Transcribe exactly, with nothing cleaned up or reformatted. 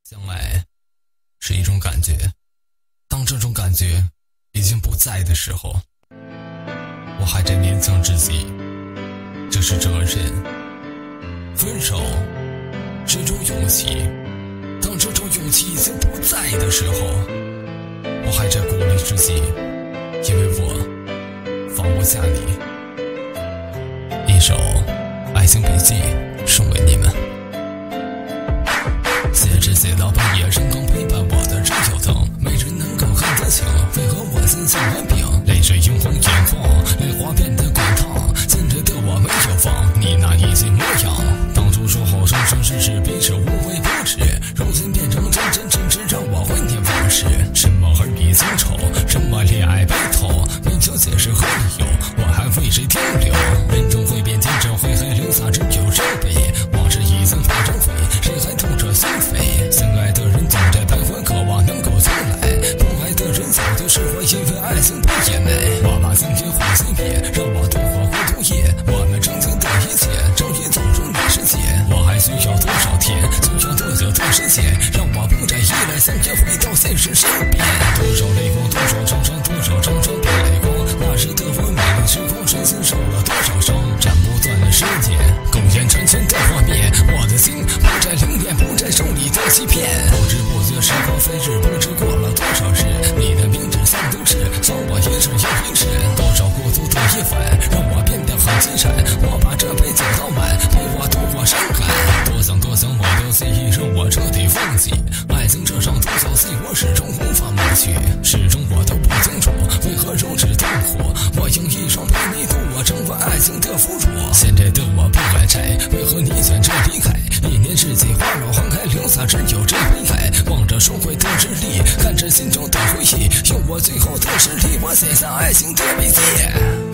相爱是一种感觉，当这种感觉已经不在的时候，我还在勉强自己，这是责任。分手是一种勇气，当这种勇气已经不在的时候，我还在鼓励自己，因为我放不下你。一首爱情笔记送给你们。写着写到半夜深更，陪伴我的只有疼，没人能够看得清，为何我心像顽皮，泪水映红眼眶，泪花变得滚烫，现在的我没有放你那一句模样，当初说好生生世世彼此无悔不耻，如今变成真真正正让我怀念往事。什么儿女情仇，什么恋爱白头，没有解释和理由，我还为谁停留？人终会变，天终会黑，留下只有伤悲，往事已经化成灰，谁还痛彻心扉？相爱的人总在徘徊，渴望能够重来，不爱的人早就释怀，因为爱情不甜美。我把今天换新别，让我对话糊涂夜，我们曾经的一切终于走入你世界。我还需要多少天，需要多久的时间，让我不再依赖，想要回到现实身边。多少泪光，多少长伤，多少长伤变泪光，那时的我美丽时光，身心受了多少伤，斩不断的时间，苟延残喘的画面，我的心不再凌乱，不再受你的欺骗。不知不觉时光飞逝，不知过了多少日，你的名字像都市，送我一次又一次。多少孤独的夜晚，让我变得很凄惨，我把这杯酒倒满，陪我度过伤感。多想多想我的记忆，让我彻底放弃爱情这场独角戏，我始终无法抹去，始终我都不清楚为何如此痛苦，我用一生陪你度我，成为爱情的俘虏。现在的我不爱猜，为何你选择离开？一年四季花落花开，留下只有这悲哀。望着书会的日历，看着心中的回忆，用我最后的实力，我写下爱情的笔记。